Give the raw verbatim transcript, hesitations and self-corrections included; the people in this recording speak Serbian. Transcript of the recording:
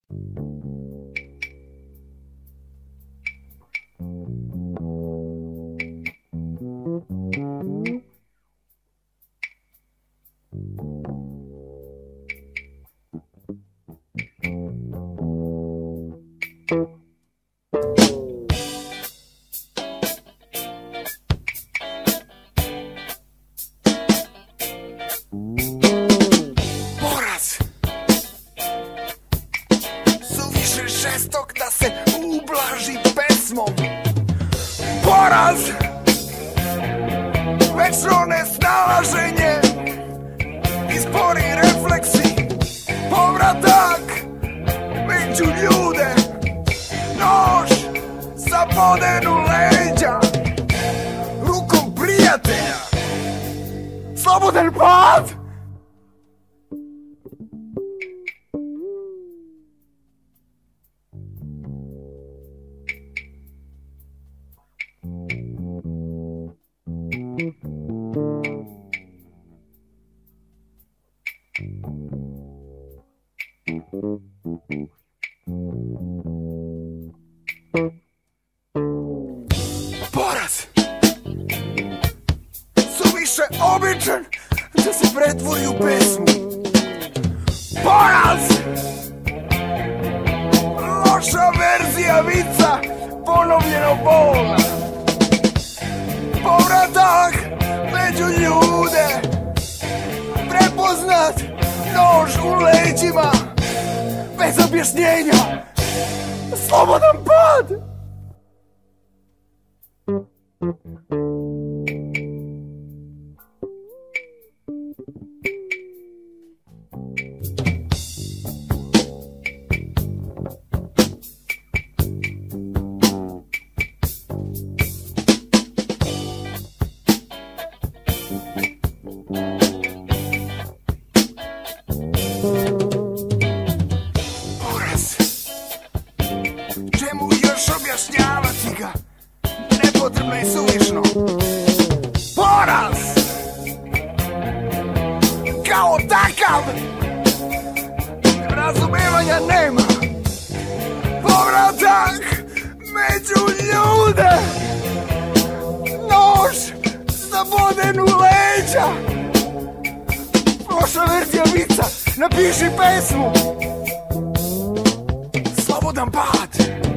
Poraz suviše žestok da se ublaži pesmom. Poraz, večno nesnalaženje i spori refleksi. Povratak među ljude, nož zaboden u leđa, rukom prijatelja, slobodan pad. Poraz suviše običan da se pretvori u pesmu. Poraz, loša verzija vica, ponovljeno bolna. Povratak među ljude, prepoznat nož u leđima, bez objašnjenja, slobodan pad. Poraz, čemu još objašnjavati ga, nepotrebno i suvišno. Poraz, kao takav, razumevanja nema. Povratak među ljude, nož zaboden u leđa, loša verzija vica, napiši pesmu, slobodan pad.